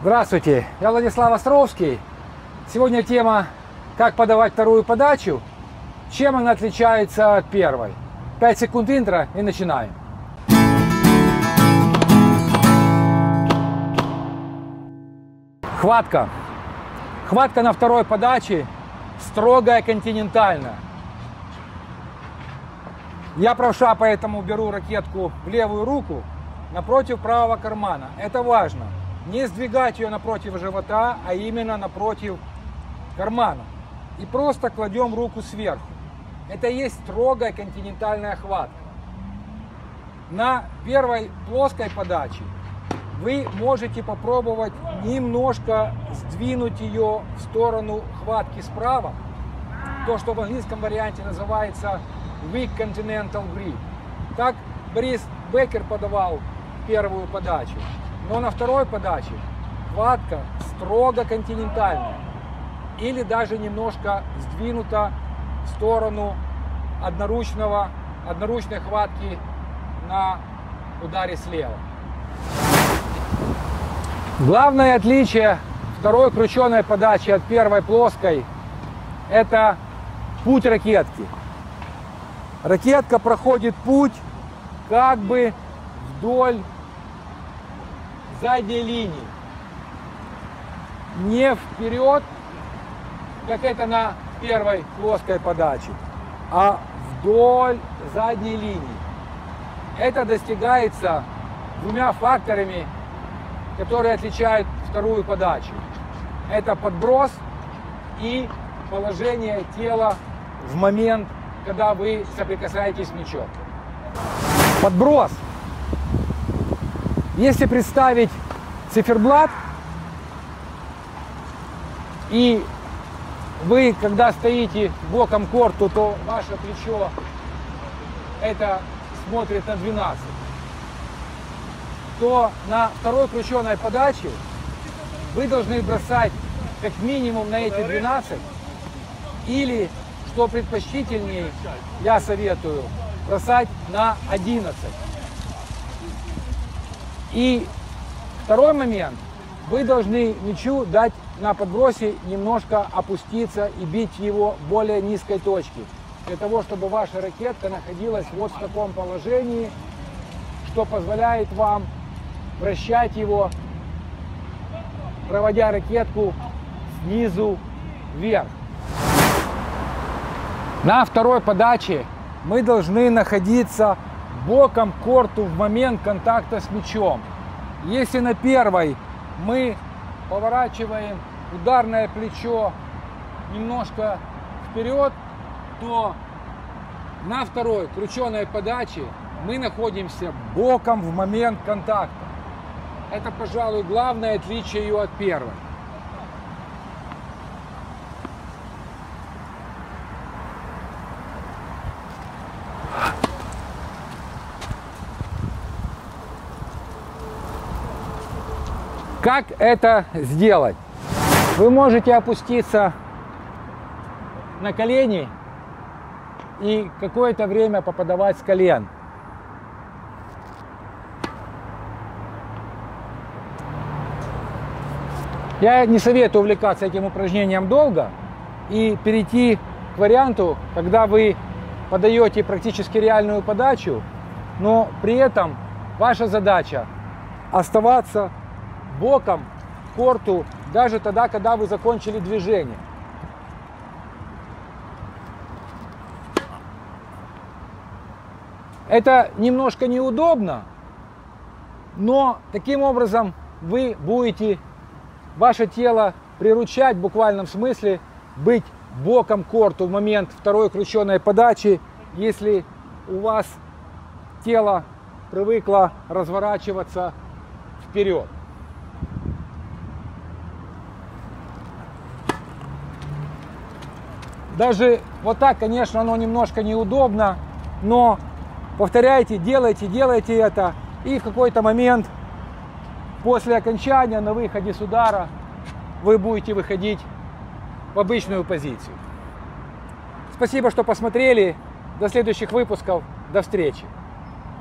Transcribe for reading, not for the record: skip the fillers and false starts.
Здравствуйте, я Владислав Островский. Сегодня тема «Как подавать вторую подачу», чем она отличается от первой. 5 секунд интро и начинаем. Хватка. Хватка на второй подаче строгая, континентальная. Я правша, поэтому беру ракетку в левую руку напротив правого кармана. Это важно. Не сдвигать ее напротив живота, а именно напротив кармана. И просто кладем руку сверху. Это и есть строгая континентальная хватка. На первой плоской подаче вы можете попробовать немножко сдвинуть ее в сторону хватки справа. То, что в английском варианте называется weak continental grip. Так Борис Беккер подавал первую подачу. Но на второй подаче хватка строго континентальная. Или даже немножко сдвинута в сторону одноручной хватки на ударе слева. Главное отличие второй крученой подачи от первой плоской – это путь ракетки. Ракетка проходит путь как бы вдоль задней линии. Не вперед, как это на первой плоской подаче, а вдоль задней линии. Это достигается двумя факторами, которые отличают вторую подачу. Это подброс и положение тела в момент, когда вы соприкасаетесь с мячом. Подброс. Если представить циферблат, и вы, когда стоите боком к корту, то ваше плечо это смотрит на 12, то на второй крученой подаче вы должны бросать как минимум на эти 12, или, что предпочтительнее, я советую, бросать на 11. И второй момент, вы должны мячу дать на подбросе немножко опуститься и бить его в более низкой точке, для того, чтобы ваша ракетка находилась вот в таком положении, что позволяет вам вращать его, проводя ракетку снизу вверх. На второй подаче мы должны находиться боком к корту в момент контакта с мячом. Если на первой мы поворачиваем ударное плечо немножко вперед, то на второй крученой подаче мы находимся боком в момент контакта. Это, пожалуй, главное отличие ее от первой. Как это сделать? Вы можете опуститься на колени и какое-то время поподавать с колен. Я не советую увлекаться этим упражнением долго и перейти к варианту, когда вы подаете практически реальную подачу, но при этом ваша задача оставаться боком к корту даже тогда, когда вы закончили движение. Это немножко неудобно, но таким образом вы будете ваше тело приручать в буквальном смысле быть боком к корту в момент второй крученой подачи, если у вас тело привыкло разворачиваться вперед. Даже вот так, конечно, оно немножко неудобно, но повторяйте, делайте это, и в какой-то момент после окончания на выходе с удара вы будете выходить в обычную позицию. Спасибо, что посмотрели. До следующих выпусков. До встречи.